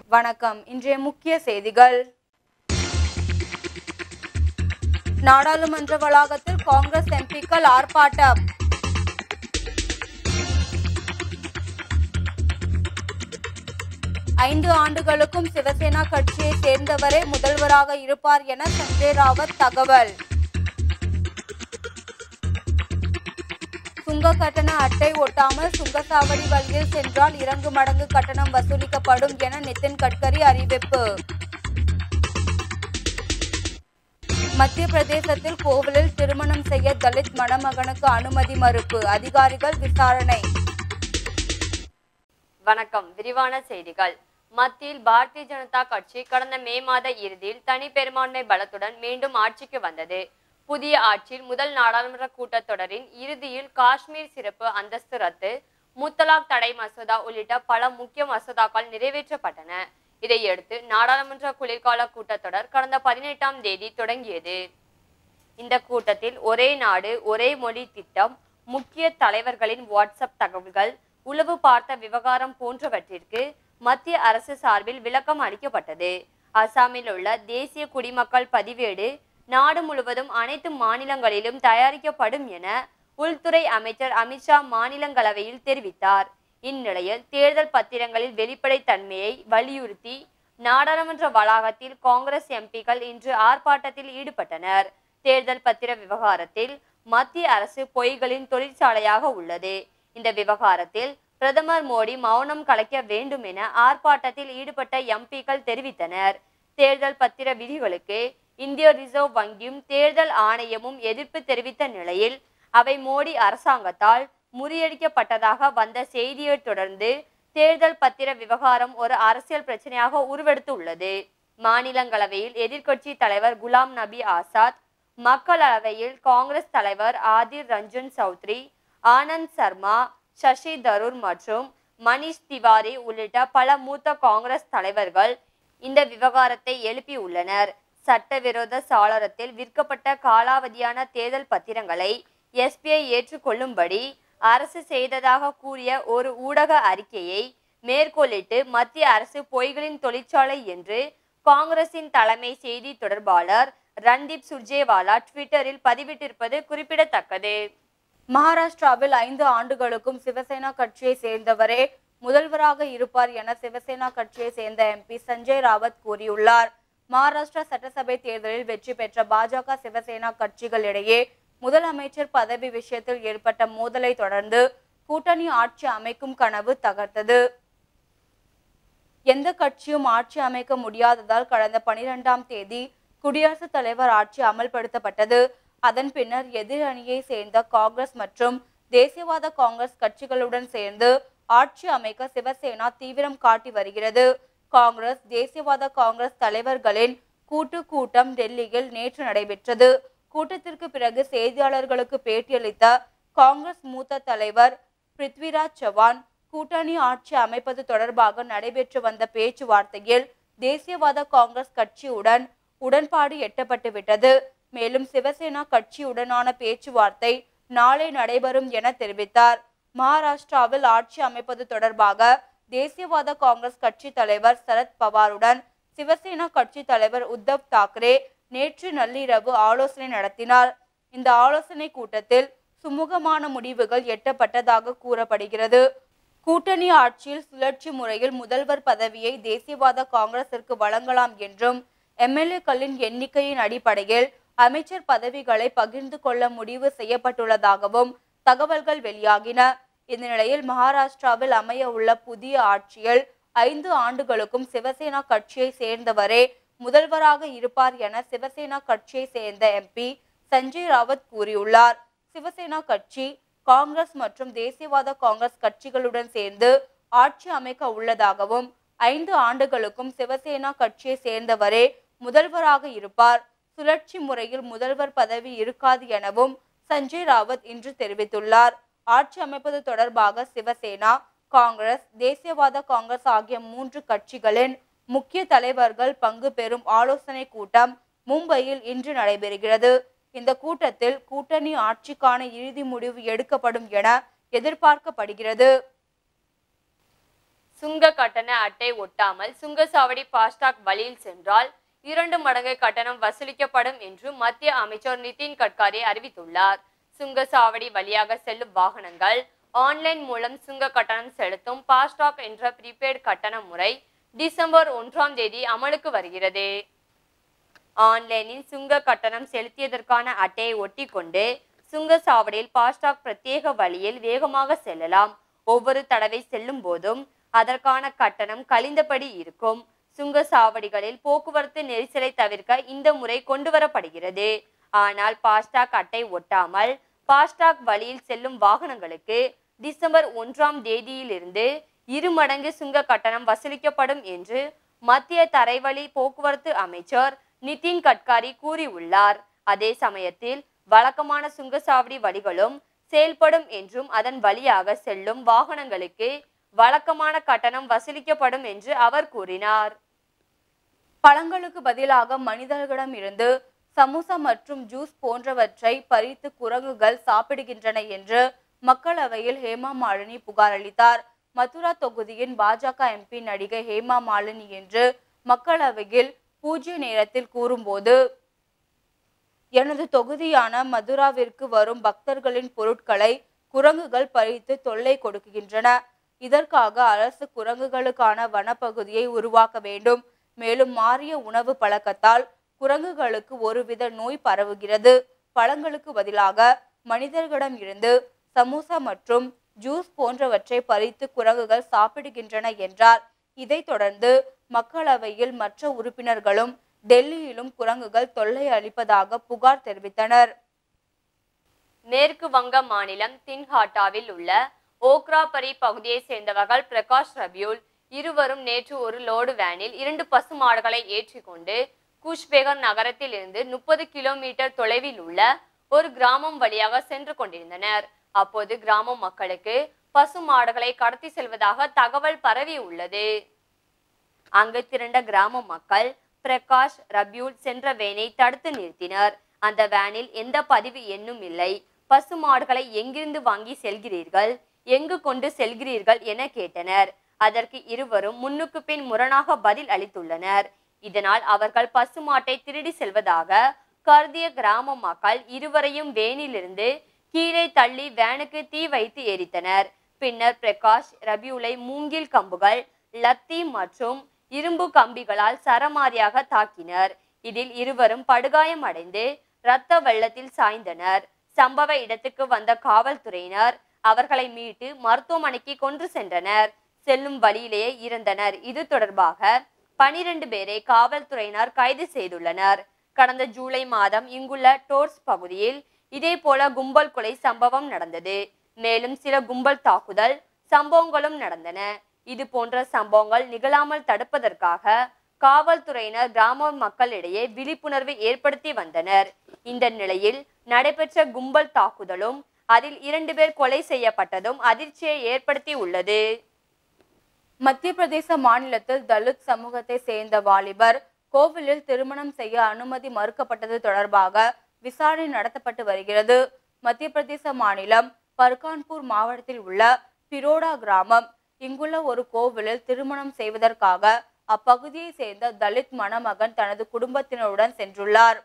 வணக்கம். இன்றைய முக்கிய செய்திகள். நாடாளுமன்ற வளாகத்தில் காங்கிரஸ் எம்பிக்கள் ஆர்ப்பாட்டம். ஐந்து ஆண்டுகளுக்கும் சிவசேனா கட்சியை சேர்ந்தவரே முதல்வராக இருப்பார் என சஞ்சய் ராவத் தகவல். சுங்க கட்டண அட்டை ஒட்டாமல் சுங்கச்சாவடி வழியில் சென்றால் 2 மடங்கு கட்டணம் வசூலிக்கப்படும் என நிதின் கட்கரி அறிவிப்பு. மத்திய பிரதேசத்தில் கோவிலில் திருமணம் செய்ய தலித் மணமகனுக்கு அனுமதி மறுப்பு. அதிகாரிகள் விசாரணை. வணக்கம். விரிவான செய்திகள். மத்தியில் பாரதிய ஜனதா கட்சி கடந்த மே மாத இறுதியில் தனி பெரும்பான்மை பலத்துடன் மீண்டும் ஆட்சிக்கு வந்தது. புதிய ஆட்சியில் முதல் நாடாளுமன்ற கூட்டத்தொடரின் இறுதியில் காஷ்மீர் சிறப்பு அந்தஸ்து ரத்து, முத்தலாக் தடை மசோதா உள்ளிட்ட பல முக்கிய மசோதாக்கள் நிறைவேற்றப்பட்டன. இதையடுத்து நாடாளுமன்ற குளிர்கால கூட்டத்தொடர் கடந்த 18ஆம் தேதி தொடங்கியது. இந்த கூட்டத்தில் ஒரே நாடு ஒரே மொழி திட்டம், முக்கிய தலைவர்களின் வாட்ஸ்அப் தகவல்கள், உளவு பார்த்த விவகாரம் போன்றவற்றிற்கு மத்திய அரசு சார்பில் விளக்கம் அளிக்கப்பட்டது. அசாமில் உள்ள தேசிய குடிமக்கள் பதிவேடு நாடு முழுவதும் அனைத்து மாநிலங்களிலும் தயாரிக்கப்படும் என உள்துறை அமைச்சர் அமித்ஷா மாநிலங்களவையில் தெரிவித்தார். இந்நிலையில் தேர்தல் பத்திரங்களில் வெளிப்படைத்தன்மையை வலியுறுத்தி நாடாளுமன்ற வளாகத்தில் காங்கிரஸ் எம்பிக்கள் இன்று ஆர்ப்பாட்டத்தில் ஈடுபட்டனர். தேர்தல் பத்திர விவகாரத்தில் மத்திய அரசு பொய்களின் தொழிற்சாலையாக உள்ளது. இந்த விவகாரத்தில் பிரதமர் மோடி மௌனம் கலைக்க வேண்டும் என ஆர்ப்பாட்டத்தில் ஈடுபட்ட எம்பிக்கள் தெரிவித்தனர். தேர்தல் பத்திர விதிகளுக்கு இந்திய ரிசர்வ் வங்கியும் தேர்தல் ஆணையமும் எதிர்ப்பு தெரிவித்த நிலையில் அவை மோடி அரசாங்கத்தால் முறியடிக்கப்பட்டதாக வந்த செய்தியை தொடர்ந்து தேர்தல் பத்திர விவகாரம் ஒரு அரசியல் பிரச்சனையாக உருவெடுத்து உள்ளது. மாநிலங்களவையில் எதிர்க்கட்சி தலைவர் குலாம் நபி ஆசாத், மக்களவையில் காங்கிரஸ் தலைவர் ஆதிர் ரஞ்சன் சௌத்ரி, ஆனந்த் சர்மா, சசி தரூர் மற்றும் மணிஷ் திவாரி உள்ளிட்ட பல மூத்த காங்கிரஸ் தலைவர்கள் இந்த விவகாரத்தை எழுப்பியுள்ளனர். சட்டவிரோத சாளரத்தில் விற்கப்பட்ட காலாவதியான தேர்தல் பத்திரங்களை எஸ்பிஐ ஏற்றுக்கொள்ளும்படி அரசு செய்ததாக கூறிய ஒரு ஊடக அறிக்கையை மேற்கோளிட்டு மத்திய அரசு பொய்களின் தொழிற்சாலை என்று காங்கிரசின் தலைமை செய்தி தொடர்பாளர் ரன்தீப் சுர்ஜேவாலா ட்விட்டரில் பதிவிட்டிருப்பது குறிப்பிடத்தக்கது. மகாராஷ்டிராவில் 5 ஆண்டுகளுக்கும் சிவசேனா கட்சியை சேர்ந்தவரே முதல்வராக இருப்பார் என சிவசேனா கட்சியை சேர்ந்த எம்பி சஞ்சய் ராவத் கூறியுள்ளார். மகாராஷ்டிரா சட்டசபை தேர்தலில் வெற்றி பெற்ற பாஜக சிவசேனா கட்சிகளிடையே முதலமைச்சர் பதவி விஷயத்தில் ஏற்பட்ட மோதலை தொடர்ந்து கூட்டணி ஆட்சி அமைக்கும் கனவு தகர்த்தது. எந்த கட்சியும் ஆட்சி அமைக்க முடியாததால் கடந்த 12ஆம் தேதி குடியரசுத் தலைவர் ஆட்சி அமல்படுத்தப்பட்டது. அதன் பின்னர் எதிர் அணியை சேர்ந்த காங்கிரஸ் மற்றும் தேசியவாத காங்கிரஸ் கட்சிகளுடன் சேர்ந்து ஆட்சி அமைக்க சிவசேனா தீவிரம் காட்டி வருகிறது. காங்கிரஸ் தேசியவாத காங்கிரஸ் தலைவர்களின் கூட்டம் டெல்லியில் நேற்று நடைபெற்றது. கூட்டத்திற்கு பிறகு செய்தியாளர்களுக்கு பேட்டியளித்த காங்கிரஸ் மூத்த தலைவர் பிருத்விராஜ் சவான், கூட்டணி ஆட்சி அமைப்பது தொடர்பாக நடைபெற்று வந்த பேச்சுவார்த்தையில் தேசியவாத காங்கிரஸ் கட்சியுடன் உடன்பாடு எட்டப்பட்டு விட்டது. மேலும் சிவசேனா கட்சியுடனான பேச்சுவார்த்தை நாளை நடைபெறும் என தெரிவித்தார். மகாராஷ்டிராவில் ஆட்சி அமைப்பது தொடர்பாக தேசியவாத காங்கிரஸ் கட்சி தலைவர் சரத் பவாருடன் சிவசேனா கட்சி தலைவர் உத்தவ் தாக்கரே நேற்று நள்ளிரவு ஆலோசனை நடத்தினார். இந்த ஆலோசனை கூட்டத்தில் சுமூகமான முடிவுகள் எட்டப்பட்டதாக கூறப்படுகிறது. கூட்டணி ஆட்சியில் சுழற்சி முறையில் முதல்வர் பதவியை தேசியவாத காங்கிரசிற்கு வழங்கலாம் என்றும் எம்எல்ஏக்களின் எண்ணிக்கையின் அடிப்படையில் அமைச்சர் பதவிகளை பகிர்ந்து கொள்ள முடிவு செய்யப்பட்டுள்ளதாகவும் தகவல்கள் வெளியாகின. இந்த நிலையில் மகாராஷ்டிராவில் அமைய உள்ள புதிய ஆட்சியில் 5 ஆண்டுகளுக்கும் சிவசேனா கட்சியை சேர்ந்தவரே முதல்வராக இருப்பார் என சிவசேனா கட்சியை சேர்ந்த எம்பி சஞ்சய் ராவத் கூறியுள்ளார். சிவசேனா கட்சி காங்கிரஸ் மற்றும் தேசியவாத காங்கிரஸ் கட்சிகளுடன் சேர்ந்து ஆட்சி அமைக்க உள்ளதாகவும் 5 ஆண்டுகளுக்கும் சிவசேனா கட்சியை சேர்ந்தவரே முதல்வராக இருப்பார், சுழற்சி முறையில் முதல்வர் பதவி இருக்காது எனவும் சஞ்சய் ராவத் இன்று தெரிவித்துள்ளார். ஆட்சி அமைப்பது தொடர்பாக சிவசேனா, காங்கிரஸ், தேசியவாத காங்கிரஸ் ஆகிய 3 கட்சிகளின் முக்கிய தலைவர்கள் பங்கு பெறும் ஆலோசனை கூட்டம் மும்பையில் இன்று நடைபெறுகிறது. இந்த கூட்டத்தில் கூட்டணி ஆட்சிக்கான இறுதி முடிவு எடுக்கப்படும் என எதிர்பார்க்கப்படுகிறது. சுங்க கட்டண அட்டை ஒட்டாமல் சுங்கச்சாவடி பாஸ்டாக் வழியில் சென்றால் 2 மடங்கு கட்டணம் வசூலிக்கப்படும் என்று மத்திய அமைச்சர் நிதின் கட்காரி அறிவித்துள்ளார். சுங்கச்சாவடி வழியாக செல்லும் வாகனங்கள் ஆன்லைன் மூலம் சுங்க கட்டணம் செலுத்தும் பாஸ்டாக் என்ற ப்ரீபெய்டு கட்டண முறை டிசம்பர் 1ஆம் தேதி அமலுக்கு வருகிறது. ஆன்லைனில் சுங்க கட்டணம் செலுத்தியதற்கான அட்டையை ஒட்டி கொண்டு சுங்கச்சாவடியில் பாஸ்டாக் பிரத்யேக வழியில் வேகமாக செல்லலாம். ஒவ்வொரு தடவை செல்லும் போதும் அதற்கான கட்டணம் கழிந்தபடி இருக்கும். சுங்கச்சாவடிகளில் போக்குவரத்து நெரிசலை தவிர்க்க இந்த முறை கொண்டு வரப்படுகிறது. ஆனால் பாஸ்டாக் அட்டை ஒட்டாமல் பாஸ்டாக் வழியில் செல்லும் வாகனங்களுக்கு டிசம்பர் 1ஆம் தேதியிலிருந்து 2 மடங்கு சுங்க கட்டணம் வசூலிக்கப்படும் என்று மத்திய தரைவழி போக்குவரத்து அமைச்சர் நிதின் கட்காரி கூறியுள்ளார். அதே சமயத்தில் வழக்கமான சுங்கச்சாவடி வழிகளும் செயல்படும் என்றும் அதன் வழியாக செல்லும் வாகனங்களுக்கு வழக்கமான கட்டணம் வசூலிக்கப்படும் என்று அவர் கூறினார். பழங்களுக்கு பதிலாக மனிதர்களிடம் இருந்து சமோசா மற்றும் ஜூஸ் போன்றவற்றை பறித்து குரங்குகள் சாப்பிடுகின்றன என்று மக்களவையில் ஹேமா மாலினி புகார் அளித்தார். மதுரா தொகுதியின் பாஜக எம்பி நடிகை ஹேமா மாலினி என்று மக்களவையில் பூஜ்ய நேரத்தில் கூறும்போது, எனது தொகுதியான மதுராவிற்கு வரும் பக்தர்களின் பொருட்களை குரங்குகள் பறித்து தொல்லை கொடுக்கின்றன. இதற்காக அரசு குரங்குகளுக்கான வனப்பகுதியை உருவாக்க வேண்டும். மேலும் மாறிய உணவு பழக்கத்தால் குரங்குகளுக்கு ஒருவித நோய் பரவுகிறது. பழங்களுக்கு பதிலாக மனிதர்களிடம் இருந்து சமோசா மற்றும் ஜூஸ் போன்றவற்றை பறித்து குரங்குகள் சாப்பிடுகின்றன என்றார். இதைத் தொடர்ந்து மக்களவையில் மற்ற உறுப்பினர்களும் டெல்லியிலும் குரங்குகள் தொல்லை அளிப்பதாக புகார் தெரிவித்தனர். மேற்கு வங்க மாநிலம் தின்ஹாட்டாவில் உள்ள ஓக்ராபரி பகுதியை சேர்ந்தவர்கள் பிரகாஷ் ரபியூல் இருவரும் நேற்று ஒரு லோடு வேனில் 2 பசு மாடுகளை ஏற்றிக்கொண்டு குஷ்பேகர் நகரத்தில் இருந்து 30 கிலோமீட்டர் தொலைவில் உள்ள ஒரு கிராமம் வழியாக சென்று கொண்டிருந்தனர். அப்போது கிராம மக்களுக்கு பசு மாடுகளை கடத்தி செல்வதாக தகவல் பரவி உள்ளது. அங்கு திரண்ட கிராம மக்கள் பிரகாஷ் ரபியூல் சென்ற வேனை தடுத்து நிறுத்தினர். அந்த வேனில் எந்த பதிவு எண்ணும் இல்லை. பசு மாடுகளை எங்கிருந்து வாங்கி செல்கிறீர்கள், எங்கு கொண்டு செல்கிறீர்கள் என கேட்டனர். அதற்கு இருவரும் முன்னுக்கு பின் முரணாக பதில் அளித்துள்ளனர். இதனால் அவர்கள் பசுமாட்டை திருடி செல்வதாக கருதிய கிராம மக்கள் இருவரையும் வேனிலிருந்து கீழே தள்ளி வேனுக்கு தீ வைத்து எரித்தனர். பின்னர் பிரகாஷ் ரபியூலை மூங்கில் கம்புகள், லத்தி மற்றும் இரும்பு கம்பிகளால் சரமாரியாக தாக்கினர். இதில் இருவரும் படுகாயம் அடைந்து இரத்த வெள்ளத்தில் சாய்ந்தனர். சம்பவ இடத்துக்கு வந்த காவல்துறையினர் அவர்களை மீட்டு மருத்துவமனைக்கு கொண்டு சென்றனர். செல்லும் வழியிலேயே இறந்தனர். இது தொடர்பாக 12 பேரை காவல்துறையினர் கைது செய்துள்ளனர். கடந்த ஜூலை மாதம் இங்குள்ள டோர்ஸ் பகுதியில் இதே போல கும்பல் கொலை சம்பவம் நடந்தது. மேலும் சில கும்பல் தாக்குதல் சம்பவங்களும் நடந்தன. இது போன்ற சம்பவங்கள் நிகழாமல் தடுப்பதற்காக காவல்துறையினர் கிராம மக்களிடையே விழிப்புணர்வு ஏற்படுத்தி வந்தனர். இந்த நிலையில் நடைபெற்ற கும்பல் தாக்குதலும் அதில் 2 பேர் கொலை செய்யப்பட்டதும் அதிர்ச்சியை ஏற்படுத்தி உள்ளது. மத்திய பிரதேச மாநிலத்தில் தலித் சமூகத்தை சேர்ந்த வாலிபர் கோவிலில் திருமணம் செய்ய அனுமதி மறுக்கப்பட்டது தொடர்பாக விசாரணை நடத்தப்பட்டு வருகிறது. மத்திய பிரதேச மாநிலம் பர்கான்பூர் மாவட்டத்தில் உள்ள பிரோடா கிராமம். இங்குள்ள ஒரு கோவிலில் திருமணம் செய்வதற்காக அப்பகுதியை சேர்ந்த தலித் மணமகன் தனது குடும்பத்தினருடன் சென்றுள்ளார்.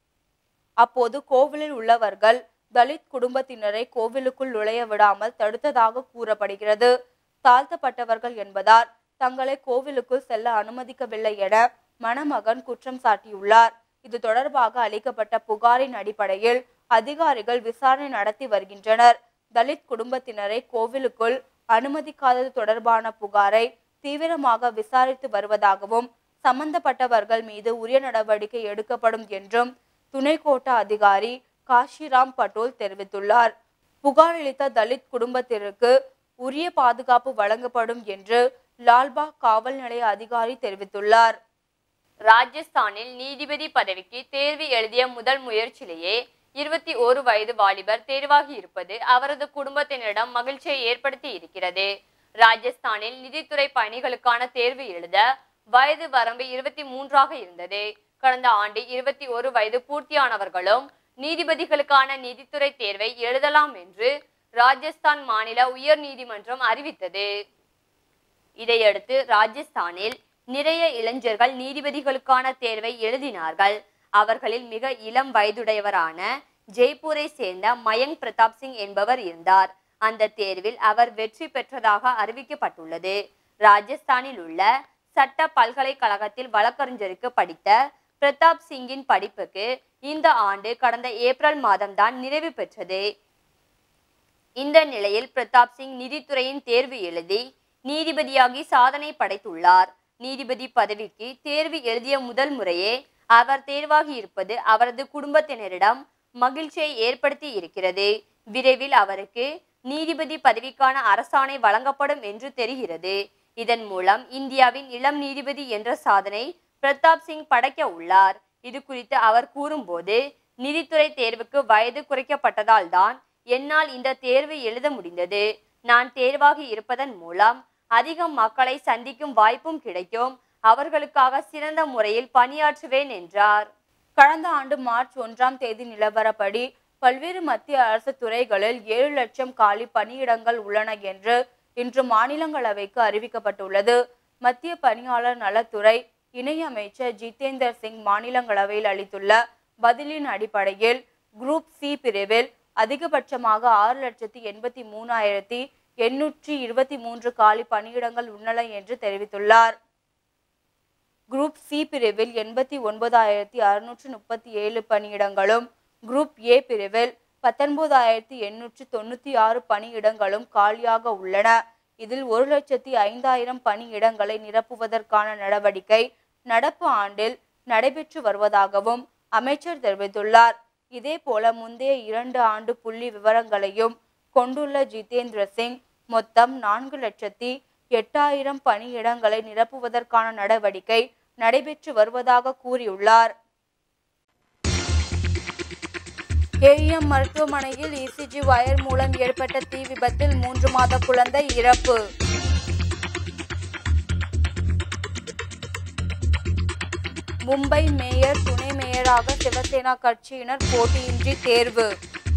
அப்போது கோவிலில் உள்ளவர்கள் தலித் குடும்பத்தினரை கோவிலுக்குள் நுழைய விடாமல் தடுத்ததாக கூறப்படுகிறது. தாழ்த்தப்பட்டவர்கள் என்பதால் தங்களை கோவிலுக்குள் செல்ல அனுமதிக்கவில்லை என மணமகன் குற்றம் சாட்டியுள்ளார். இது தொடர்பாக அளிக்கப்பட்ட புகாரின் அடிப்படையில் அதிகாரிகள் விசாரணை நடத்தி வருகின்றனர். தலித் குடும்பத்தினரை கோவிலுக்குள் அனுமதிக்காதது தொடர்பான புகாரை தீவிரமாக விசாரித்து வருவதாகவும் சம்பந்தப்பட்டவர்கள் மீது உரிய நடவடிக்கை எடுக்கப்படும் என்றும் துணை கோட்ட அதிகாரி காஷிராம் பட்டோல் தெரிவித்துள்ளார். புகாரளித்த தலித் குடும்பத்திற்கு உரிய பாதுகாப்பு வழங்கப்படும் என்று லால்பாக் காவல் நிலைய அதிகாரி தெரிவித்துள்ளார். ராஜஸ்தானில் நீதிபதி பதவிக்கு தேர்வு எழுதிய முதல் முயற்சியிலேயே 21 வயது வாலிபர் தேர்வாகி இருப்பது அவரது குடும்பத்தினரிடம் மகிழ்ச்சியை ஏற்படுத்தி இருக்கிறது. ராஜஸ்தானில் நிதித்துறை பணிகளுக்கான தேர்வு எழுத வயது வரம்பு 23ஆக இருந்தது. கடந்த ஆண்டு 21 வயது பூர்த்தியானவர்களும் நீதிபதிகளுக்கான நீதித்துறை தேர்வை எழுதலாம் என்று ராஜஸ்தான் மாநில உயர் நீதிமன்றம் அறிவித்தது. இதையடுத்து ராஜஸ்தானில் நிறைய இளைஞர்கள் நீதிபதிகளுக்கான தேர்வை எழுதினார்கள். அவர்களில் மிக இளம் வயதுடையவரான ஜெய்ப்பூரை சேர்ந்த மயங்க் பிரதாப் சிங் என்பவர் இருந்தார். அந்த தேர்வில் அவர் வெற்றி பெற்றதாக அறிவிக்கப்பட்டுள்ளது. ராஜஸ்தானில் உள்ள சட்ட பல்கலைக்கழகத்தில் வழக்கறிஞருக்கு படித்த பிரதாப் சிங்கின் படிப்புக்கு இந்த ஆண்டு கடந்த ஏப்ரல் மாதம்தான் நிறைவு பெற்றது. இந்த நிலையில் பிரதாப் சிங் நீதித்துறையின் தேர்வு எழுதி நீதிபதியாகி சாதனை படைத்துள்ளார். நீதிபதி பதவிக்கு தேர்வு எழுதிய முதல் முறையே அவர் தேர்வாகி இருப்பது அவரது குடும்பத்தினரிடம் மகிழ்ச்சியை ஏற்படுத்தி இருக்கிறது. விரைவில் அவருக்கு நீதிபதி பதவிக்கான அரசாணை வழங்கப்படும் என்று தெரிகிறது. இதன் மூலம் இந்தியாவின் இளம் நீதிபதி என்ற சாதனை பிரதாப் சிங் படைக்க உள்ளார். இது குறித்து அவர் கூறும்போது, நீதித்துறை தேர்வுக்கு வயது குறைக்கப்பட்டதால் தான் என்னால் இந்த தேர்வு எழுத முடிந்தது. நான் தேர்வாகி இருப்பதன் மூலம் அதிகம் மக்களை சந்திக்கும் வாய்ப்பும் கிடைக்கும். அவர்களுக்காக சிறந்த முறையில் பணியாற்றுவேன் என்றார். கடந்த ஆண்டு மார்ச் 1ஆம் தேதி நிலவரப்படி பல்வேறு மத்திய அரசு துறைகளில் 7 லட்சம் காலி பணியிடங்கள் உள்ளன என்று இன்று மாநிலங்களவைக்கு அறிவிக்கப்பட்டுள்ளது. மத்திய பணியாளர் நலத்துறை இணையமைச்சர் ஜிதேந்தர் சிங் மாநிலங்களவையில் அளித்துள்ள பதிலின் அடிப்படையில் குரூப் சி பிரிவில் அதிகபட்சமாக 6,83,823 காலி பணியிடங்கள் உள்ளன என்று தெரிவித்துள்ளார். குரூப் சி பிரிவில் 89,637 பணியிடங்களும், குரூப் ஏ பிரிவில் 19,896 பணியிடங்களும் காலியாக உள்ளன. இதில் 1,05,000 பணியிடங்களை நிரப்புவதற்கான நடவடிக்கை நடப்பு ஆண்டில் நடைபெற்று வருவதாகவும் அமைச்சர் தெரிவித்துள்ளார். இதேபோல முந்தைய 2 ஆண்டு புள்ளி விவரங்களையும் கொண்டுள்ள ஜிதேந்திர சிங் மொத்தம் 4,08,000 பணியிடங்களை நிரப்புவதற்கான நடவடிக்கை நடைபெற்று வருவதாக கூறியுள்ளார். கேஎம் மருத்துவமனையில் இசிஜி வயர் மூலம் ஏற்பட்ட தீ விபத்தில் 3 மாத குழந்தை இறப்பு. மும்பை மேயர், துணை மேயராக சிவசேனா கட்சியினர் போட்டியின்றி தேர்வு.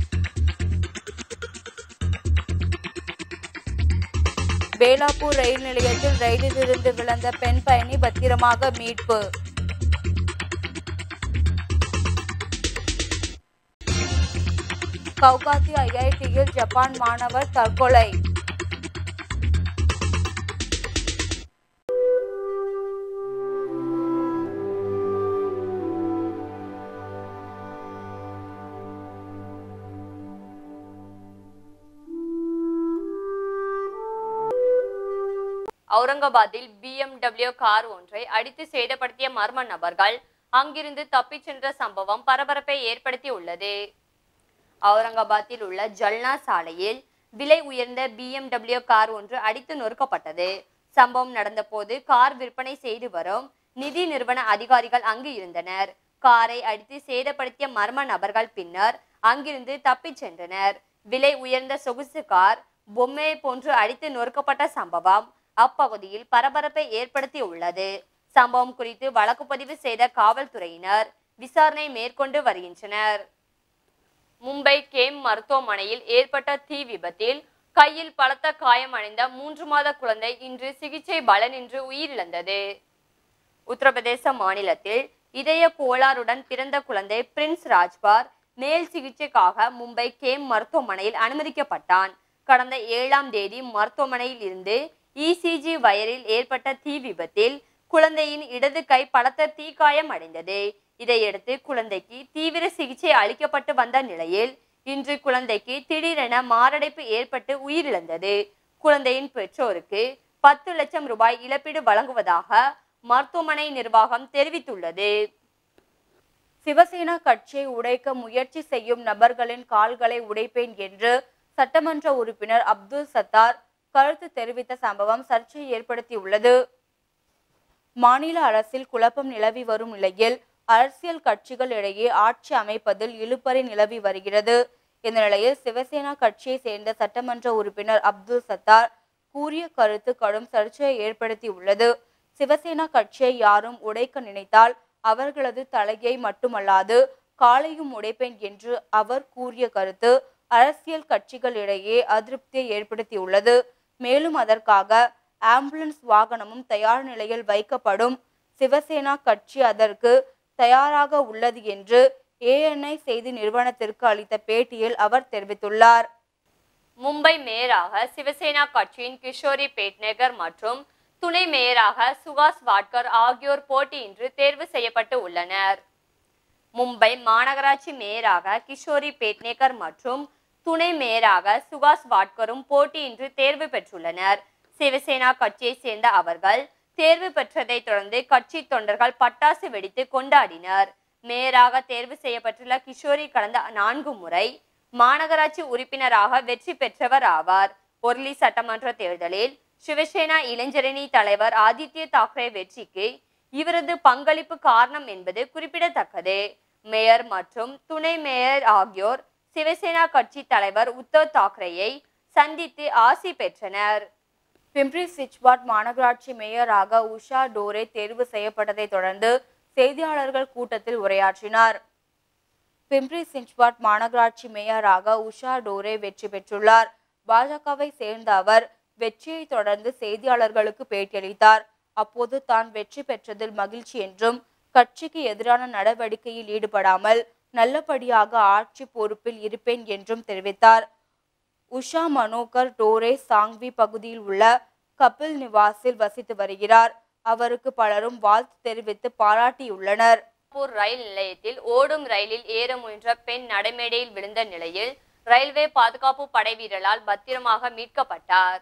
பேலாப்பூர் ரயில் நிலையத்தில் ரயிலில் இருந்து விழுந்த பெண் பயணி பத்திரமாக மீட்பு. கவுகாத்தி ஐஐடியில் ஜப்பான் மாணவர் தற்கொலை. அவுரங்காபாத்தில் BMW கார் ஒன்றை அடித்து சேதப்படுத்திய மர்ம நபர்கள் அங்கிருந்து தப்பிச் சென்ற சம்பவம் பரபரப்பை ஏற்படுத்தி உள்ளது. அவுரங்காபாத்தில் உள்ள ஜல்னா சாலையில் விலை உயர்ந்த BMW கார் ஒன்று அடித்து நொறுக்கப்பட்டது. சம்பவம் நடந்த போது கார் விற்பனை செய்து வரும் நிதி நிறுவன அதிகாரிகள் அங்கு இருந்தனர். காரை அடித்து சேதப்படுத்திய மர்ம நபர்கள் பின்னர் அங்கிருந்து தப்பிச் சென்றனர். விலை உயர்ந்த சொகுசு கார் பொம்மை போன்று அடித்து நொறுக்கப்பட்ட சம்பவம் அப்பகுதியில் பரபரப்பை ஏற்படுத்தி உள்ளது. சம்பவம் குறித்து வழக்கு பதிவு செய்த காவல்துறையினர் விசாரணை மேற்கொண்டு வருகின்றனர். மும்பை கேம் மருத்துவமனையில் ஏற்பட்ட தீ விபத்தில் கையில் பலத்த காயமடைந்த 3 மாத குழந்தை இன்று சிகிச்சை பலனின்றி உயிரிழந்தது. உத்தரப்பிரதேச மாநிலத்தில் இதய கோளாறுடன் பிறந்த குழந்தை பிரின்ஸ் ராஜ்பார் மேல் சிகிச்சைக்காக மும்பை கேம் மருத்துவமனையில் அனுமதிக்கப்பட்டான். கடந்த 7ஆம் தேதி மருத்துவமனையில் இருந்து இசிஜி வயரில் ஏற்பட்ட தீ விபத்தில் குழந்தையின் இடது கை பலத்த தீக்காயம் அடைந்தது. இதையடுத்து குழந்தைக்கு தீவிர சிகிச்சை அளிக்கப்பட்டு வந்த நிலையில் இன்று குழந்தைக்கு திடீரென மாரடைப்பு ஏற்பட்டு உயிரிழந்தது. குழந்தையின் பெற்றோருக்கு 10 லட்சம் ரூபாய் இழப்பீடு வழங்குவதாக மருத்துவமனை நிர்வாகம் தெரிவித்துள்ளது. சிவசேனா கட்சியை உடைக்க முயற்சி செய்யும் நபர்களின் கால்களை உடைப்பேன் என்று சட்டமன்ற உறுப்பினர் அப்துல் சத்தார் கருத்து தெரிவித்த சம்பவம் சர்ச்சையை ஏற்படுத்தியுள்ளது. மாநில அரசில் குழப்பம் நிலவி வரும் நிலையில் அரசியல் கட்சிகள் இடையே ஆட்சி அமைப்பதில் இழுபறி நிலவி வருகிறது. இந்த நிலையில் சிவசேனா கட்சியை சேர்ந்த சட்டமன்ற உறுப்பினர் அப்துல் சத்தார் கூறிய கருத்து கடும் சர்ச்சையை ஏற்படுத்தியுள்ளது. சிவசேனா கட்சியை யாரும் உடைக்க நினைத்தால் அவர்களது தலையை மட்டுமல்லாது காலையும் உடைப்பேன் என்று அவர் கூறிய கருத்து அரசியல் கட்சிகளிடையே அதிருப்தியை ஏற்படுத்தியுள்ளது. மேலும் அதற்காக ஆம்புலன்ஸ் வாகனமும் தயார் நிலையில் வைக்கப்படும். சிவசேனா கட்சி அதற்கு தயாராக உள்ளது என்று ANI செய்தி நிறுவனத்திற்கு அளித்த பேட்டியில் அவர் தெரிவித்துள்ளார். மும்பை மேயராக சிவசேனா கட்சியின் கிஷோரி பேட்நேகர் மற்றும் துணை மேயராக சுகாஸ் வாட்கர் ஆகியோர் போட்டியின்றி தேர்வு செய்யப்பட்டு உள்ளனர். மும்பை மாநகராட்சி மேயராக கிஷோரி பேட்நேகர் மற்றும் துணை மேயராக சுகாஸ் வாட்கரும் போட்டியின்றி தேர்வு பெற்றுள்ளனர். சிவசேனா கட்சியை சேர்ந்த அவர்கள் தேர்வு பெற்றதை தொடர்ந்து கட்சி தொண்டர்கள் பட்டாசு வெடித்து கொண்டாடினர். மேயராக தேர்வு செய்யப்பட்டுள்ள கிஷோரி கடந்த 4 முறை மாநகராட்சி உறுப்பினராக வெற்றி பெற்றவர் ஆவார். ஒர்லி சட்டமன்ற தேர்தலில் சிவசேனா இளைஞரணி தலைவர் ஆதித்ய தாக்கரே வெற்றிக்கு இவரது பங்களிப்பு காரணம் என்பது குறிப்பிடத்தக்கது. மேயர் மற்றும் துணை மேயர் ஆகியோர் சிவசேனா கட்சி தலைவர் உத்தவ் தாக்கரேயை சந்தித்து ஆசி பெற்றனர். பிம்ப்ரி சிச்வாட் மாநகராட்சி மேயராக உஷா டோரே தேர்வு செய்யப்பட்டதை தொடர்ந்து செய்தியாளர்கள் கூட்டத்தில் உரையாற்றினார். பிம்ப்ரி சிச்வாட் மாநகராட்சி மேயராக உஷா டோரே வெற்றி பெற்றுள்ளார். பாஜகவை சேர்ந்த அவர் வெற்றியை தொடர்ந்து செய்தியாளர்களுக்கு பேட்டியளித்தார். அப்போது தான் வெற்றி பெற்றதில் மகிழ்ச்சி என்றும் கட்சிக்கு எதிரான நடவடிக்கையில் ஈடுபடாமல் நல்லபடியாக ஆட்சி பொறுப்பில் இருப்பேன் என்றும் தெரிவித்தார். உஷா மனோகர் டோரே சாங்வி பகுதியில் உள்ள கபில் நிவாஸில் வசித்து வருகிறார். அவருக்கு பலரும் வாழ்த்து தெரிவித்து பாராட்டியுள்ளனர். ரயில் நிலையத்தில் ஓடும் ரயிலில் ஏற முயன்ற பெண் நடைமேடையில் விழுந்த நிலையில் ரயில்வே பாதுகாப்பு படை வீரரால் பத்திரமாக மீட்கப்பட்டார்.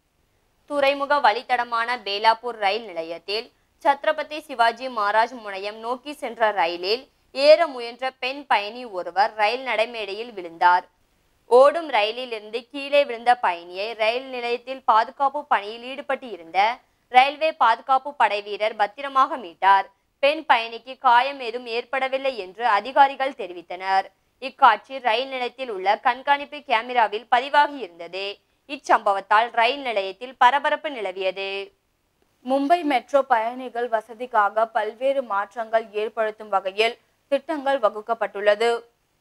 துறைமுக வழித்தடமான பேலாப்பூர் ரயில் நிலையத்தில் சத்ரபதி சிவாஜி மகாராஜ் முனையம் நோக்கி சென்ற ரயிலில் ஏற முயன்ற பெண் பயணி ஒருவர் ரயில் நடைமேடையில் விழுந்தார். ஓடும் ரயிலில் இருந்து கீழே விழுந்த பயணியை ரயில் நிலையத்தில் பாதுகாப்பு பணியில் ஈடுபட்டு இருந்த ரயில்வே பாதுகாப்பு படை வீரர் பத்திரமாக மீட்டார். பெண் பயணிக்கு காயம் ஏதும் ஏற்படவில்லை என்று அதிகாரிகள் தெரிவித்தனர். இக்காட்சி ரயில் நிலையத்தில் உள்ள கண்காணிப்பு கேமராவில் பதிவாகி இருந்தது. இச்சம்பவத்தால் ரயில் நிலையத்தில் பரபரப்பு நிலவியது. மும்பை மெட்ரோ பயணிகள் வசதிக்காக பல்வேறு மாற்றங்கள் ஏற்படுத்தும் வகையில் திட்டங்கள் வகுக்கப்பட்டுள்ளது.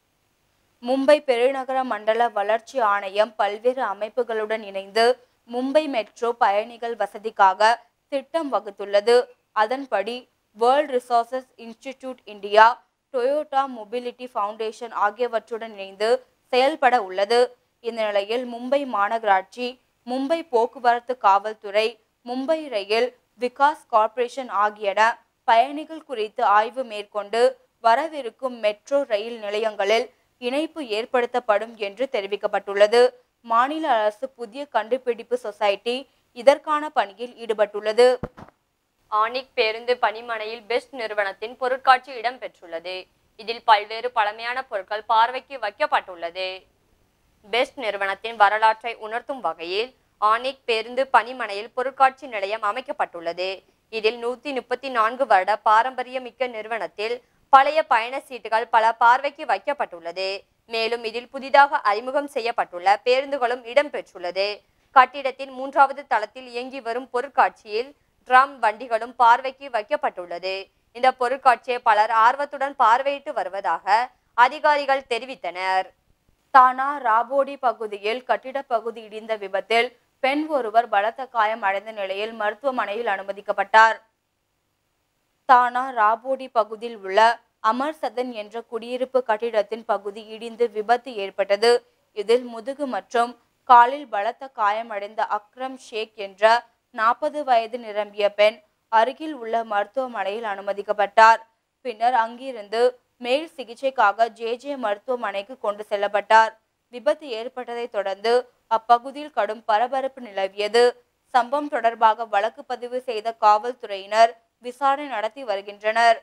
மும்பை பெருநகர மண்டல வளர்ச்சி ஆணையம் பல்வேறு அமைப்புகளுடன் இணைந்து மும்பை மெட்ரோ பயணிகள் வசதிக்காக திட்டம் வகுத்துள்ளது. அதன்படி World Resources Institute India, Toyota mobility foundation ஆகியவற்றுடன் இணைந்து செயல்பட உள்ளது. இந்த நிலையில் மும்பை மாநகராட்சி, மும்பை போக்குவரத்து காவல்துறை, மும்பை ரயில் விகாஸ் கார்ப்பரேஷன் ஆகியன பயணிகள் குறித்து ஆய்வு மேற்கொண்டு வரவிருக்கும் மெட்ரோ ரயில் நிலையங்களில் இணைப்பு ஏற்படுத்தப்படும் என்று தெரிவிக்கப்பட்டுள்ளது. மாநில அரசு புதிய கண்டுபிடிப்பு சொசைட்டி இதற்கான பணியில் ஈடுபட்டுள்ளது. ஆனிக் பேருந்து பணிமனையில் பெஸ்ட் நிறுவனத்தின் பொருட்காட்சி இடம்பெற்றுள்ளது. இதில் பல்வேறு பழமையான பொருட்கள் பார்வைக்கு வைக்கப்பட்டுள்ளது. பெஸ்ட் நிறுவனத்தின் வரலாற்றை உணர்த்தும் வகையில் ஆனிக் பேருந்து பணிமனையில் பொருட்காட்சி நிலையம் அமைக்கப்பட்டுள்ளது. இதில் 134 வருட பாரம்பரியமிக்க நிறுவனத்தில் பழைய பயண சீட்டுகள் பல பார்வைக்கு வைக்கப்பட்டுள்ளது. மேலும் இதில் புதிதாக அறிமுகம் செய்யப்பட்டுள்ள பேருந்துகளும் இடம்பெற்றுள்ளது. கட்டிடத்தின் 3வது தளத்தில் இயங்கி வரும் பொருட்காட்சியில் ட்ரம் வண்டிகளும் பார்வைக்கு வைக்கப்பட்டுள்ளது. இந்த பொருட்காட்சியை பலர் ஆர்வத்துடன் பார்வையிட்டு வருவதாக அதிகாரிகள் தெரிவித்தனர். தானா ராபோடி பகுதியில் கட்டிட பகுதி இடிந்த விபத்தில் பெண் ஒருவர் பலத்த காயம் அடைந்த நிலையில் மருத்துவமனையில் அனுமதிக்கப்பட்டார். தானா ராபோடி பகுதியில் உள்ள அமர் சதன் என்ற குடியிருப்பு கட்டிடத்தின் பகுதி இடிந்து விபத்து ஏற்பட்டது. இதில் முதுகு மற்றும் காலில் பலத்த காயமடைந்த அக்ரம் ஷேக் என்ற 40 வயது நிரம்பிய பெண் அருகில் உள்ள மருத்துவமனையில் அனுமதிக்கப்பட்டார். பின்னர் அங்கிருந்து மேல் சிகிச்சைக்காக JJ மருத்துவமனைக்கு கொண்டு செல்லப்பட்டார். விபத்து ஏற்பட்டதை தொடர்ந்து அப்பகுதியில் கடும் பரபரப்பு நிலவியது. சம்பவம் தொடர்பாக வழக்கு பதிவு செய்த காவல்துறையினர் விசாரணை நடத்தி வருகின்றனர்.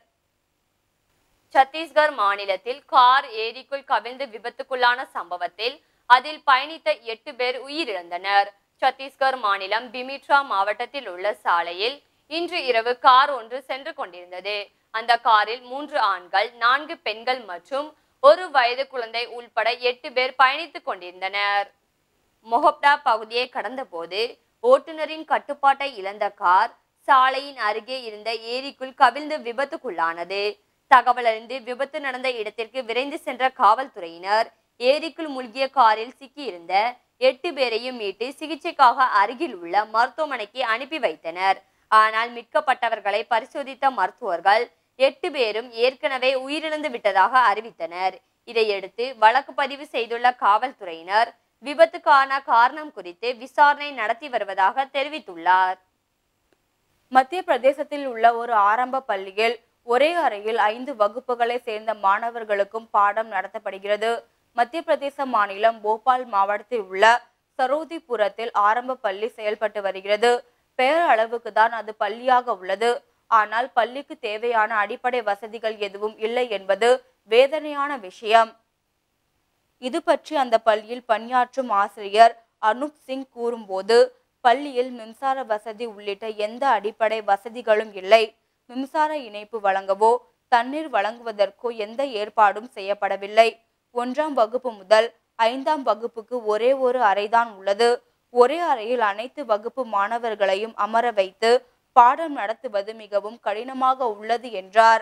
சத்தீஸ்கர் மாநிலத்தில் கார் ஏரிக்குள் கவிழ்ந்து விபத்துக்குள்ளான சம்பவத்தில் அதில் பயணித்த 8 பேர் உயிரிழந்தனர். சத்தீஸ்கர் மாநிலம் பிமிட்ரா மாவட்டத்தில் உள்ள சாலையில் இன்று இரவு கார் ஒன்று சென்று கொண்டிருந்தது. அந்த காரில் 3 ஆண்கள், 4 பெண்கள் மற்றும் 1 வயது குழந்தை உள்பட 8 பேர் பயணித்துக் கொண்டிருந்தனர். மொஹப்டா பகுதியை கடந்த போது ஓட்டுநரின் கட்டுப்பாட்டை இழந்த கார் சாலையின் அருகே இருந்த ஏரிக்குள் கவிழ்ந்து விபத்துக்குள்ளானது. தகவல் அறிந்து விபத்து நடந்த இடத்திற்கு விரைந்து சென்ற காவல்துறையினர் ஏரிக்குள் மூழ்கிய காரில் சிக்கியிருந்த 8 பேரையும் மீட்டு சிகிச்சைக்காக அருகில் உள்ள மருத்துவமனைக்கு அனுப்பி வைத்தனர். ஆனால் மீட்கப்பட்டவர்களை பரிசோதித்த மருத்துவர்கள் 8 பேரும் ஏற்கனவே உயிரிழந்து விட்டதாக அறிவித்தனர். இதையடுத்து வழக்கு பதிவு செய்துள்ள காவல்துறையினர் விபத்துக்கான காரணம் குறித்து விசாரணை நடத்தி வருவதாக தெரிவித்துள்ளார். மத்திய பிரதேசத்தில் உள்ள ஒரு ஆரம்ப பள்ளியில் ஒரே அறையில் 5 வகுப்புகளை சேர்ந்த மாணவர்களுக்கும் பாடம் நடத்தப்படுகிறது. மத்திய பிரதேச மாநிலம் போபால் மாவட்டத்தில் உள்ள சரோதிபுரத்தில் ஆரம்ப பள்ளி செயல்பட்டு வருகிறது. பெயர் அளவுக்கு தான் அது பள்ளியாக உள்ளது. ஆனால் பள்ளிக்கு தேவையான அடிப்படை வசதிகள் எதுவும் இல்லை என்பது வேதனையான விஷயம். இது பற்றி அந்த பள்ளியில் பணியாற்றும் ஆசிரியர் அனுப் சிங் கூறும்போது, பள்ளியில் மின்சார வசதி உள்ளிட்ட எந்த அடிப்படை வசதிகளும் இல்லை. மின்சார இணைப்பு வழங்கவோ தண்ணீர் வழங்குவதற்கோ எந்த ஏற்பாடும் செய்யப்படவில்லை. 1ஆம் வகுப்பு முதல் 5ஆம் வகுப்புக்கு ஒரே ஒரு அறைதான் உள்ளது. ஒரே அறையில் அனைத்து வகுப்பு மாணவர்களையும் அமர வைத்து பாடம் நடத்துவது மிகவும் கடினமாக உள்ளது என்றார்.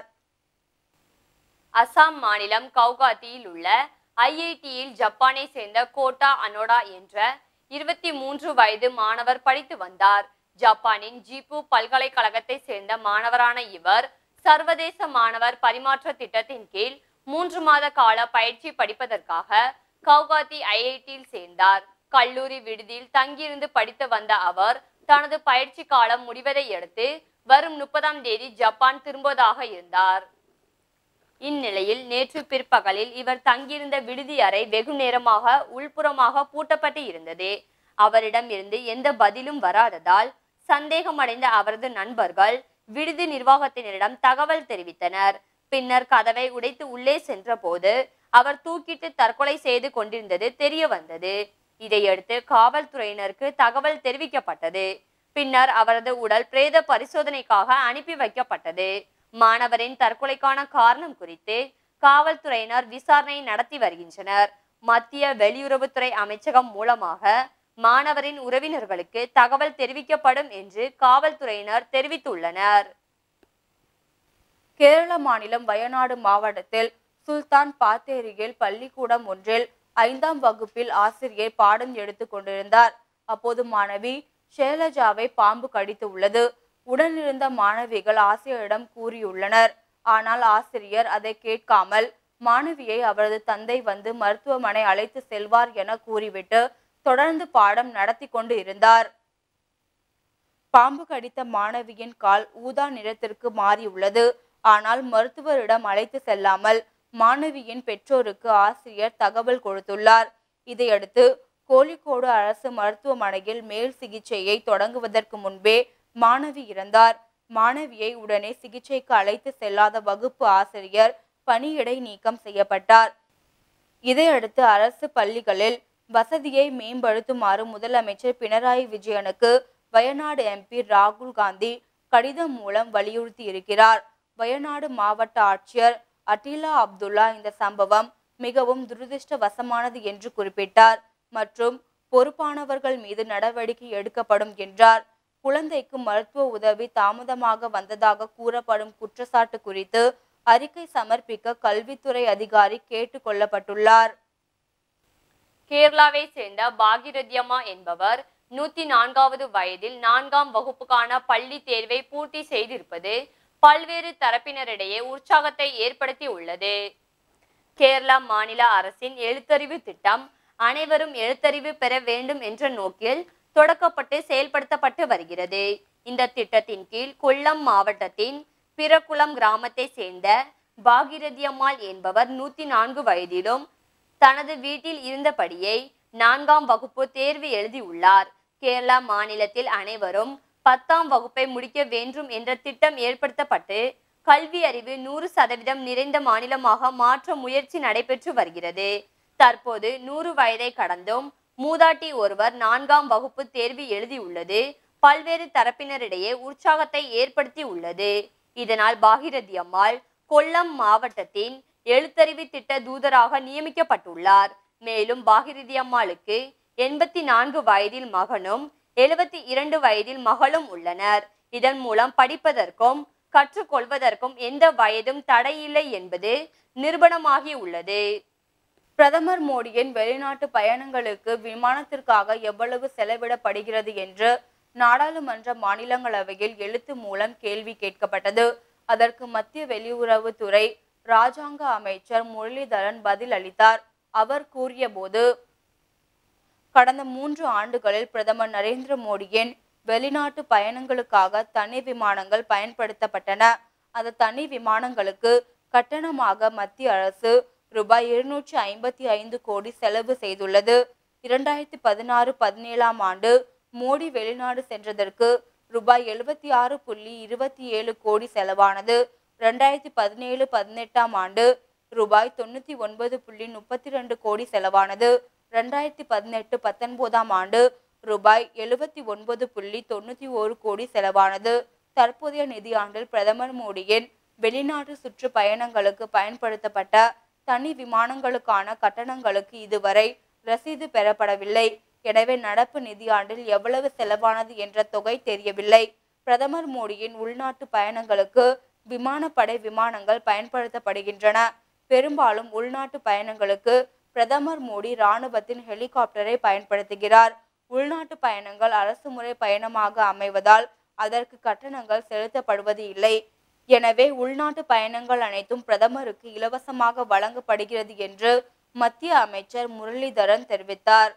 அசாம் மாநிலம் கவுகாத்தியில் உள்ள ஐஐடியில் ஜப்பானை சேர்ந்த கோட்டா அனோடா என்ற 23 வயது மாணவர் படித்து வந்தார். ஜப்பானின் ஜீப்பு பல்கலைக்கழகத்தை சேர்ந்த மாணவரான இவர் சர்வதேச மாணவர் பரிமாற்ற திட்டத்தின் கீழ் 3 மாத கால பயிற்சி படிப்பதற்காக கவுகாத்தி ஐஐடியில் சேர்ந்தார். கல்லூரி விடுதியில் தங்கியிருந்து படித்து வந்த அவர் தனது பயிற்சி காலம் முடிவதை அடுத்து வரும் 30ஆம் தேதி ஜப்பான் திரும்புவதாக இருந்தார். இந்நிலையில் நேற்று பிற்பகலில் இவர் தங்கியிருந்த விடுதி அறை வெகு நேரமாக உள்புறமாக பூட்டப்பட்டு இருந்தது. அவரிடம் இருந்து எந்த பதிலும் வராததால் சந்தேகமடைந்த அவரது நண்பர்கள் விடுதி நிர்வாகத்தினரிடம் தகவல் தெரிவித்தனர். பின்னர் கதவை உடைத்து உள்ளே சென்ற போது அவர் தூக்கிட்டு தற்கொலை செய்து கொண்டிருந்தது தெரிய வந்தது. இதையடுத்து காவல்துறையினருக்கு தகவல் தெரிவிக்கப்பட்டது. பின்னர் அவரது உடல் பிரேத பரிசோதனைக்காக அனுப்பி வைக்கப்பட்டது. மாணவரின் தற்கொலைக்கான காரணம் குறித்து காவல்துறையினர் விசாரணை நடத்தி வருகின்றனர். மத்திய வெளியுறவுத்துறை அமைச்சகம் மூலமாக மாணவரின் உறவினர்களுக்கு தகவல் தெரிவிக்கப்படும் என்று காவல்துறையினர் தெரிவித்துள்ளனர். கேரள மாநிலம் வயநாடு மாவட்டத்தில் சுல்தான் பாத்தேரியில் பள்ளிக்கூடம் ஒன்றில் 5ஆம் வகுப்பில் ஆசிரியர் பாடம் எடுத்து கொண்டிருந்தார். அப்போது மாணவி ஷேலஜாவை பாம்பு கடித்து உள்ளது. உடனிருந்த மாணவிகள் ஆசிரியரிடம் கூறியுள்ளனர். ஆனால் ஆசிரியர் அதை கேட்காமல் மாணவியை அவரது தந்தை வந்து மருத்துவமனை அழைத்து செல்வார் என கூறிவிட்டு தொடர்ந்து பாடம் நடத்தி கொண்டு இருந்தார். பாம்பு கடித்த மாணவியின் கால் ஊதா நிறத்திற்கு மாறியுள்ளது. ஆனால் மருத்துவரிடம் அழைத்து செல்லாமல் மாணவியின் பெற்றோருக்கு ஆசிரியர் தகவல் கொடுத்துள்ளார். இதையடுத்து கோழிக்கோடு அரசு மருத்துவமனையில் மேல் சிகிச்சையை தொடங்குவதற்கு முன்பே மாணவி இறந்தார். மாணவியை உடனே சிகிச்சைக்கு அழைத்து செல்லாத வகுப்பு ஆசிரியர் பணியிடை நீக்கம் செய்யப்பட்டார். இதையடுத்து அரசு பள்ளிகளில் வசதியை மேம்படுத்துமாறு முதலமைச்சர் பினராயி விஜயனுக்கு வயநாடு எம்பி ராகுல் காந்தி கடிதம் மூலம் வலியுறுத்தி இருக்கிறார். வயநாடு மாவட்ட ஆட்சியர் அட்டிலா அப்துல்லா இந்த சம்பவம் மிகவும் துரதிருஷ்டவசமானது என்று குறிப்பிட்டார் மற்றும் பொறுப்பானவர்கள் மீது நடவடிக்கை எடுக்கப்படும் என்றார். குழந்தைக்கு மருத்துவ உதவி தாமதமாக வந்ததாக கூறப்படும் குற்றச்சாட்டு குறித்து அறிக்கை சமர்ப்பிக்க கல்வித்துறை அதிகாரி கேட்டுக் கொள்ளப்பட்டுள்ளார். கேரளாவை சேர்ந்த பாகிரத்யம்மா என்பவர் 104வது வயதில் 4ஆம் வகுப்புக்கான பள்ளி தேர்வை பூர்த்தி செய்திருப்பது பல்வேறு தரப்பினரிடையே உற்சாகத்தை ஏற்படுத்தி உள்ளது. கேரளா மாநில அரசின் எழுத்தறிவு திட்டம் அனைவரும் எழுத்தறிவு பெற வேண்டும் என்ற நோக்கில் தொடக்கப்பட்டு செயல்படுத்தப்பட்டு வருகிறது. இந்த திட்டத்தின் கீழ் கொல்லம் மாவட்டத்தின் பிறகுளம் கிராமத்தை சேர்ந்த பாகிரத்யம்மாள் என்பவர் 104 வயதிலும் தனது வீட்டில் இருந்தபடியே 4ஆம் வகுப்பு தேர்வு எழுதியுள்ளார். கேரளா மாநிலத்தில் அனைவரும் 10ஆம் வகுப்பை முடிக்க வேண்டும் என்ற திட்டம் ஏற்படுத்தப்பட்டு கல்வி அறிவு 100% நிறைந்த மாநிலமாக மாற்ற முயற்சி நடைபெற்று வருகிறது. தற்போது 100 வயதை கடந்தும் மூதாட்டி ஒருவர் 4ஆம் வகுப்பு தேர்வு எழுதியுள்ளது பல்வேறு தரப்பினரிடையே உற்சாகத்தை ஏற்படுத்தி உள்ளது. இதனால் பாகிரத்யம்மாள் கொல்லம் மாவட்டத்தின் எழுத்தறிவு திட்ட தூதராக நியமிக்கப்பட்டுள்ளார். மேலும் பாகிரத்யம்மாளுக்கு 84 வயதில் மகனும் 72 வயதில் மகளும் உள்ளனர். இதன் மூலம் படிப்பதற்கும் கற்றுக்கொள்வதற்கும் எந்த வயதும் தடையில்லை என்பது நிரூபணமாகி உள்ளது. பிரதமர் மோடியின் வெளிநாட்டு பயணங்களுக்கு விமானத்திற்காக எவ்வளவு செலவிடப்படுகிறது என்று நாடாளுமன்ற மாநிலங்களவையில் எழுத்து மூலம் கேள்வி கேட்கப்பட்டது. அதற்கு மத்திய வெளியுறவுத்துறை ராஜாங்க அமைச்சர் முரளிதரன் பதில் அளித்தார். அவர் கூறிய போது, கடந்த 3 ஆண்டுகளில் பிரதமர் நரேந்திர மோடியின் வெளிநாட்டு பயணங்களுக்காக தனி விமானங்கள் பயன்படுத்தப்பட்டன. அந்த தனி விமானங்களுக்கு கட்டணமாக மத்திய அரசு ரூபாய் 255 கோடி செலவு செய்துள்ளது. 2016-17 ஆண்டு மோடி வெளிநாடு சென்றதற்கு ரூபாய் 76.27 கோடி செலவானது. 2017-18 ஆண்டு ரூபாய் 99.32 கோடி செலவானது. 2018-19 ஆண்டு ரூபாய் 79.91 கோடி செலவானது. தற்போதைய நிதியாண்டில் பிரதமர் மோடியின் வெளிநாட்டு சுற்றுப்பயணங்களுக்கு பயன்படுத்தப்பட்ட தனி விமானங்களுக்கான கட்டணங்களுக்கு இதுவரை ரசீது பெறப்படவில்லை. எனவே நடப்பு நிதியாண்டில் எவ்வளவு செலவானது என்ற தொகை தெரியவில்லை. பிரதமர் மோடியின் உள்நாட்டு பயணங்களுக்கு விமானப்படை விமானங்கள் பயன்படுத்தப்படுகின்றன. பெரும்பாலும் உள்நாட்டு பயணங்களுக்கு பிரதமர் மோடி இராணுவத்தின் ஹெலிகாப்டரை பயன்படுத்துகிறார். உள்நாட்டு பயணங்கள் அரசு முறை பயணமாக அமைவதால் அதற்கு கட்டணங்கள் செலுத்தப்படுவது இல்லை. எனவே உள்நாட்டு பயணங்கள் அனைத்தும் பிரதமருக்கு இலவசமாக வழங்கப்படுகிறது என்று மத்திய அமைச்சர் முரளிதரன் தெரிவித்தார்.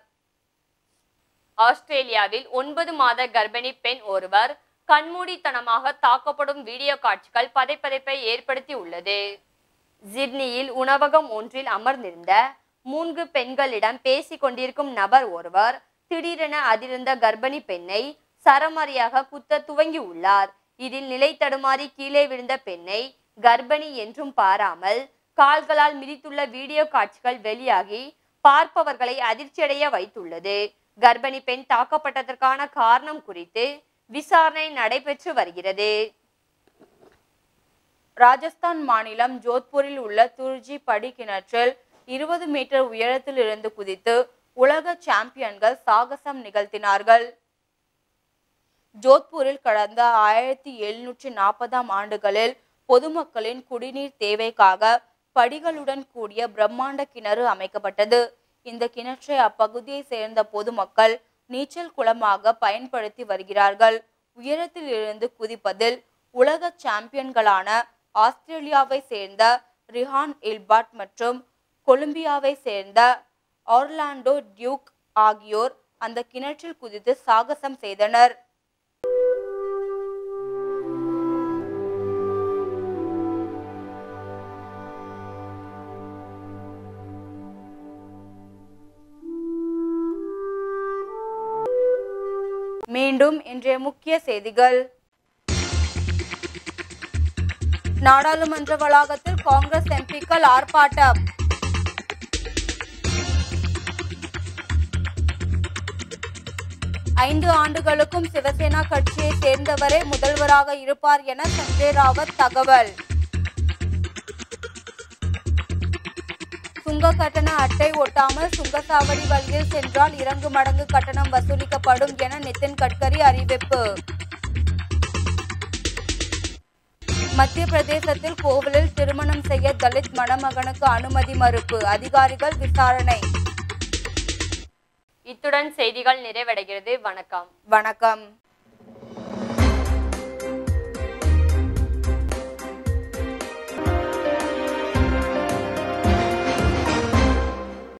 ஆஸ்திரேலியாவில் 9 மாத கர்ப்பிணி பெண் ஒருவர் கண்மூடித்தனமாக தாக்கப்படும் வீடியோ காட்சிகள் பதைப்பதைப்பை ஏற்படுத்தி உள்ளது. சிட்னியில் உணவகம் ஒன்றில் அமர்ந்திருந்த 3 பெண்களிடம் பேசிக் கொண்டிருக்கும் நபர் ஒருவர் திடீரென அதிர்ந்த கர்ப்பிணி பெண்ணை சரமாரியாக குத்த துவங்கி உள்ளார். இதில் நிலை தடுமாறி கீழே விழுந்த பெண்ணை கர்ப்பிணி என்றும் பாராமல் கால்களால் மிதித்துள்ள வீடியோ காட்சிகள் வெளியாகி பார்ப்பவர்களை அதிர்ச்சியடைய வைத்துள்ளது. கர்ப்பிணி பெண் தாக்கப்பட்டதற்கான காரணம் குறித்து விசாரணை நடைபெற்று வருகிறது. ராஜஸ்தான் மாநிலம் ஜோத்பூரில் உள்ள துர்ஜி படி கிணற்றில் 20 மீட்டர் உயரத்தில் இருந்து குதித்து உலக சாம்பியன்கள் சாகசம் நிகழ்த்தினார்கள். ஜோத்பூரில் கடந்த 1740 ஆண்டுகளில் பொதுமக்களின் குடிநீர் தேவைக்காக படிகளுடன் கூடிய பிரம்மாண்ட கிணறு அமைக்கப்பட்டது. இந்த கிணற்றை அப்பகுதியை சேர்ந்த பொதுமக்கள் நீச்சல் குளமாக பயன்படுத்தி வருகிறார்கள். உயரத்தில் இருந்து குதிப்பதில் உலக சாம்பியன்களான ஆஸ்திரேலியாவை சேர்ந்த ரிஹான் இல்பாட் மற்றும் கொலம்பியாவை சேர்ந்த ஆர்லாண்டோ டியூக் ஆகியோர் அந்த கிணற்றில் குதித்து சாகசம் செய்தனர். மீண்டும் இன்றைய முக்கிய செய்திகள். நாடாளுமன்ற வளாகத்தில் காங்கிரஸ் எம்பிக்கள் ஆர்ப்பாட்டம். ஐந்து ஆண்டுகளுக்கும் சிவசேனா கட்சியை சேர்ந்தவரே முதல்வராக இருப்பார் என சஞ்சய் ராவத் தகவல். சுங்க கட்டண அட்டை ஒட்டாமல் சுங்கச்சாவடி வழியில் சென்றால் 2 மடங்கு கட்டணம் வசூலிக்கப்படும் என நிதின் கட்கரி அறிவிப்பு. மத்திய பிரதேசத்தில் கோவிலில் திருமணம் செய்ய தலித் மணமகனுக்கு அனுமதி மறுப்பு. அதிகாரிகள் விசாரணை. இத்துடன் செய்திகள் நிறைவடைகிறது. வணக்கம். வணக்கம்.